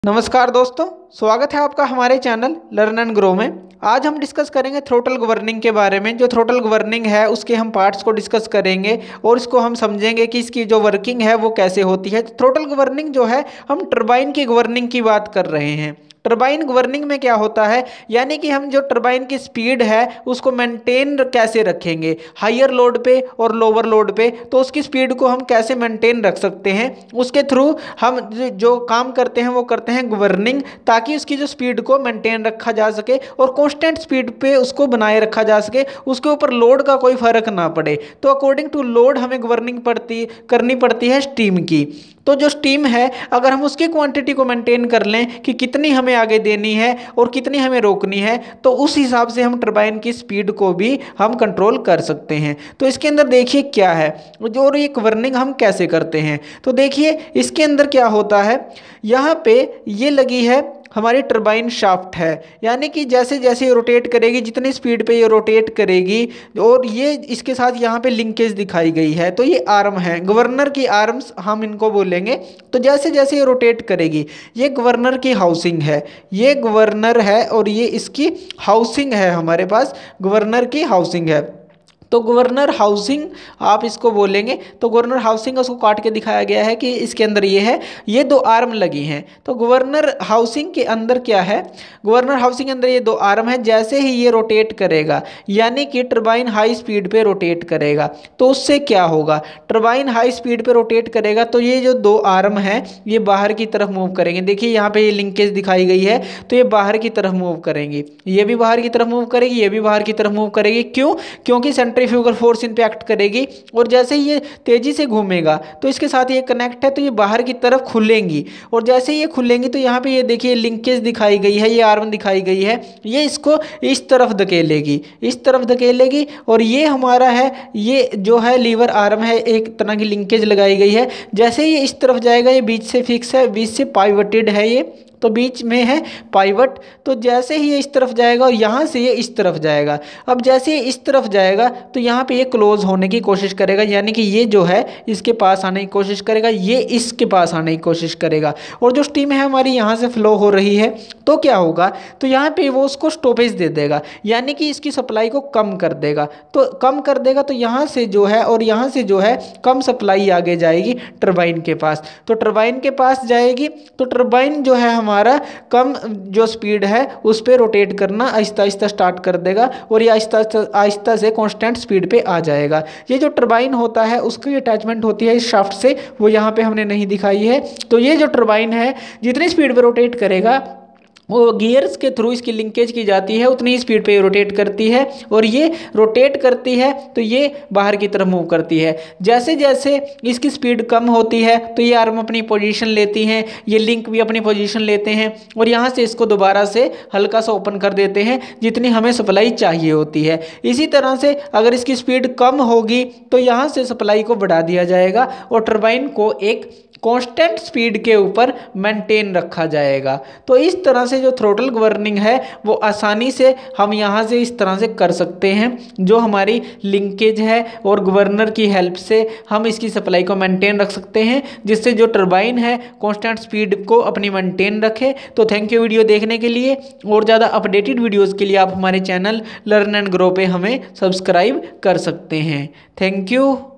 नमस्कार दोस्तों, स्वागत है आपका हमारे चैनल लर्न एंड ग्रो में। आज हम डिस्कस करेंगे थ्रोटल गवर्निंग के बारे में। जो थ्रोटल गवर्निंग है उसके हम पार्ट्स को डिस्कस करेंगे और इसको हम समझेंगे कि इसकी जो वर्किंग है वो कैसे होती है। थ्रोटल गवर्निंग जो है, हम टरबाइन की गवर्निंग की बात कर रहे हैं। टरबाइन गवर्निंग में क्या होता है, यानी कि हम जो टरबाइन की स्पीड है उसको मेंटेन कैसे रखेंगे हायर लोड पे और लोअर लोड पे, तो उसकी स्पीड को हम कैसे मेंटेन रख सकते हैं, उसके थ्रू हम जो काम करते हैं वो करते हैं गवर्निंग, ताकि उसकी जो स्पीड को मेंटेन रखा जा सके और कांस्टेंट स्पीड पे उसको बनाए रखा जा सके, उसके ऊपर लोड का कोई फर्क ना पड़े। तो अकॉर्डिंग टू लोड हमें गवर्निंग करनी पड़ती है स्टीम की। तो जो स्टीम है, अगर हम उसकी क्वांटिटी को मेंटेन कर लें कि कितनी हमें आगे देनी है और कितनी हमें रोकनी है, तो उस हिसाब से हम टरबाइन की स्पीड को भी हम कंट्रोल कर सकते हैं। तो इसके अंदर देखिए क्या है और ये गवर्निंग हम कैसे करते हैं। तो देखिए इसके अंदर क्या होता है, यहाँ पे ये लगी है हमारी टरबाइन शाफ्ट है, यानी कि जैसे जैसे ये रोटेट करेगी, जितनी स्पीड पे ये रोटेट करेगी, और ये इसके साथ यहाँ पे लिंकेज दिखाई गई है। तो ये आर्म है, गवर्नर की आर्म्स हम इनको बोलेंगे। तो जैसे जैसे ये रोटेट करेगी, ये गवर्नर की हाउसिंग है, ये गवर्नर है और ये इसकी हाउसिंग है, हमारे पास गवर्नर की हाउसिंग है। तो गवर्नर हाउसिंग आप इसको बोलेंगे। तो गवर्नर हाउसिंग उसको काट के दिखाया गया है कि इसके अंदर ये है, ये दो आर्म लगी हैं। तो गवर्नर हाउसिंग के अंदर क्या है, गवर्नर हाउसिंग के अंदर ये दो आर्म है। जैसे ही ये रोटेट करेगा, यानी कि टरबाइन हाई स्पीड पे रोटेट करेगा, तो उससे क्या होगा, टरबाइन हाई स्पीड पे रोटेट करेगा तो ये जो दो आर्म है ये बाहर की तरफ मूव करेंगे। देखिए यहाँ पे ये लिंकेज दिखाई गई है, तो ये बाहर की तरफ मूव करेंगी, ये भी बाहर की तरफ मूव करेगी, ये भी बाहर की तरफ मूव करेगी। क्यों? क्योंकि सेंट्रीफ्यूगल फोर्स इन पे एक्ट करेगी, और जैसे ही ये तेजी से घूमेगा तो इसके साथ ये कनेक्ट है, तो ये बाहर की तरफ खुलेंगी, और जैसे ये खुलेंगी तो यहाँ पे ये देखिए लिंकेज दिखाई गई है, ये आर्म दिखाई गई है, ये इसको इस तरफ धकेलेगी, इस तरफ धकेलेगी। और ये हमारा है, ये जो है लीवर आर्म है, एक तरह की लिंकेज लगाई गई है। जैसे ये इस तरफ जाएगा, ये बीच से फिक्स है, बीच से पाइवटेड है, ये तो बीच में है पाइवट। तो जैसे ही ये इस तरफ जाएगा और यहाँ से ये इस तरफ जाएगा, अब जैसे ये इस तरफ जाएगा तो यहाँ पे ये क्लोज होने की कोशिश करेगा, यानी कि ये जो है इसके पास आने की कोशिश करेगा, ये इसके पास आने की कोशिश करेगा, और जो स्टीम है हमारी यहाँ से फ्लो हो रही है, तो क्या होगा, तो यहाँ पे वो उसको स्टॉपेज दे देगा, यानी कि इसकी सप्लाई को कम कर देगा। तो कम कर देगा तो यहाँ से जो है और यहाँ से जो है कम सप्लाई आगे जाएगी टरबाइन के पास। तो टरबाइन के पास जाएगी तो टरबाइन जो है हमारा कम जो स्पीड है उस पर रोटेट करना आहिस्ता आहिस्ता स्टार्ट कर देगा, और ये आहिस्ता आहिस्ता से कांस्टेंट स्पीड पे आ जाएगा। ये जो टरबाइन होता है उसकी अटैचमेंट होती है इस शाफ्ट से, वो यहाँ पे हमने नहीं दिखाई है। तो ये जो टरबाइन है जितनी स्पीड पे रोटेट करेगा, वो गियर्स के थ्रू इसकी लिंकेज की जाती है, उतनी स्पीड पे रोटेट करती है, और ये रोटेट करती है तो ये बाहर की तरफ मूव करती है। जैसे जैसे इसकी स्पीड कम होती है तो ये आर्म अपनी पोजीशन लेती हैं, ये लिंक भी अपनी पोजीशन लेते हैं, और यहाँ से इसको दोबारा से हल्का सा ओपन कर देते हैं जितनी हमें सप्लाई चाहिए होती है। इसी तरह से अगर इसकी स्पीड कम होगी तो यहाँ से सप्लाई को बढ़ा दिया जाएगा और टरबाइन को एक कांस्टेंट स्पीड के ऊपर मेंटेन रखा जाएगा। तो इस तरह से जो थ्रोटल गवर्निंग है वो आसानी से हम यहाँ से इस तरह से कर सकते हैं। जो हमारी लिंकेज है और गवर्नर की हेल्प से हम इसकी सप्लाई को मेंटेन रख सकते हैं, जिससे जो टरबाइन है कांस्टेंट स्पीड को अपनी मेंटेन रखे। तो थैंक यू वीडियो देखने के लिए, और ज़्यादा अपडेटेड वीडियोज़ के लिए आप हमारे चैनल लर्न एंड ग्रो पे हमें सब्सक्राइब कर सकते हैं। Thank you.